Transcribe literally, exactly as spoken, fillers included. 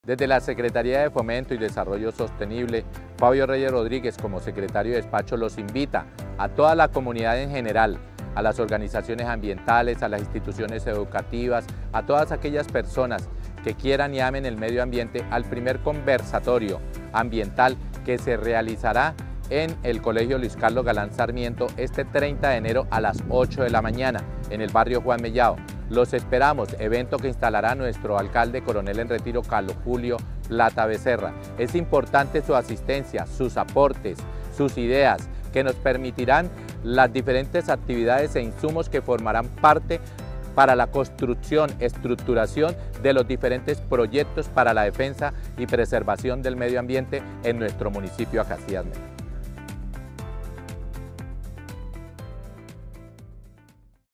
Desde la Secretaría de Fomento y Desarrollo Sostenible, Fabio Reyes Rodríguez, como secretario de despacho, los invita a toda la comunidad en general, a las organizaciones ambientales, a las instituciones educativas, a todas aquellas personas que quieran y amen el medio ambiente, al primer conversatorio ambiental que se realizará en el Colegio Luis Carlos Galán Sarmiento este treinta de enero a las ocho de la mañana en el barrio Juan Mellado. Los esperamos, evento que instalará nuestro alcalde coronel en retiro Carlos Julio Plata Becerra. Es importante su asistencia, sus aportes, sus ideas, que nos permitirán las diferentes actividades e insumos que formarán parte para la construcción, estructuración de los diferentes proyectos para la defensa y preservación del medio ambiente en nuestro municipio Acacías Meta.